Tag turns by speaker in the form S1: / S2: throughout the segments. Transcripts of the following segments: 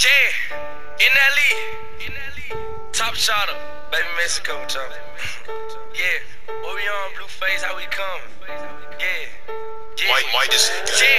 S1: Yeah, in that league. Top shotter, baby Mexico, John. Yeah, what we on, Blueface, how we coming? Yeah.
S2: White is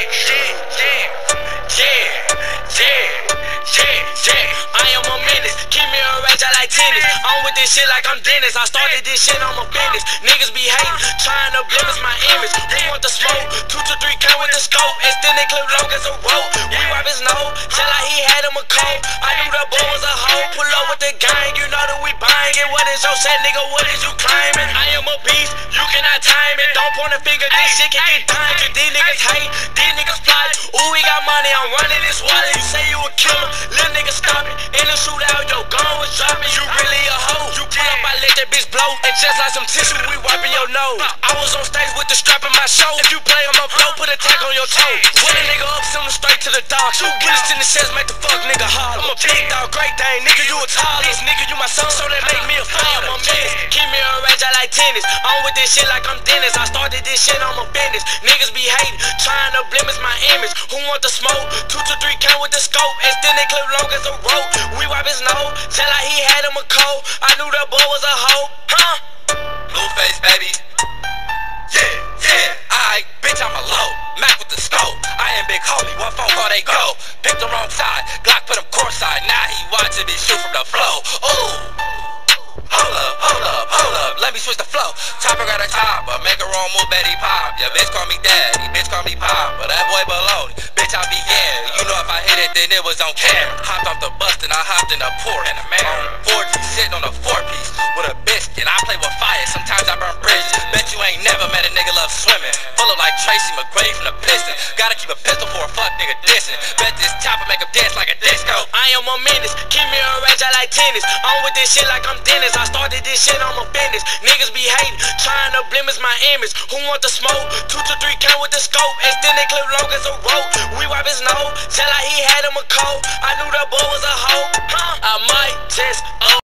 S1: I am a menace, keep me a rage, I like tennis. I'm with this shit like I'm Dennis. I started this shit on my business. Niggas be hating, trying to blemish my image. They want the smoke, 2 to 3 count with the scope. Extended clip long as a rope. We wipe his nose, tell like he had him a cold. I knew the boy was a hoe. Pull up with the gang, you know that we buying it. What is your set, nigga? What is you claiming? I am a beast, you cannot time it. Don't point a finger, this shit can get done. These niggas hate, these niggas plot. Ooh, we got money, I'm running this wallet. You say you a killer, little nigga stop it. In the shootout, your gun was dropping. You really a hoe. You pull up, I let that bitch blow. And just like some tissue, we wiping your nose. I was on stage with the strap in my show. If you play on my flow, put a tag on your toe. Put a nigga up, send him straight to the dog. Shoot bullets in the chest, make the fuck nigga holler. I'm a big dog, great dane, nigga, you a tallest. Nigga, you my son, so that make me a father. I'm a menace, keep me a rage, I like tennis. I'm with this shit like I'm Dennis. I started this shit on my business. Niggas be hating, trying to blemish my image. Who want the smoke? 2 to 3 count with the scope. Extended clip long as a rope. We wipe his nose, tell like he had him a cold. I knew that boy was a hoe, huh?
S2: Blueface, baby. Yeah, I bitch, I'm a low. Mac with the scope. I am big homie, what phone call they go? Picked the wrong side, Glock put him courtside. Now he watching me shoot from the flow. Ooh. Hold up, let me switch the flow. Chopper got a top, but make a wrong move, Betty pop. Yeah, bitch call me daddy, bitch call me pop, but that boy baloney. Bitch, I be in. You know if I hit it, then it was on camera. Hopped off the bus, then I hopped in a port. And a man on 4G, sitting on a 4-piece with a biscuit. I play with fire, sometimes I burn bridges. Bet you ain't never met a nigga love swimming. Full of like Tracy McGrady from the Pistons. Gotta keep a pistol for a fuck nigga dissing. Bet this chopper make him dance like a disco.
S1: I am a menace, keep me a rage, I like tennis. I'm with this shit like I'm Dennis. I started this shit on my business. Niggas be hating, trying to blemish my image. Who want the smoke? 2 to 3 count with the scope. Extended clip long as a rope. We wipe his nose, tell like he had him a cold. I knew that boy was a hoe, huh? I might just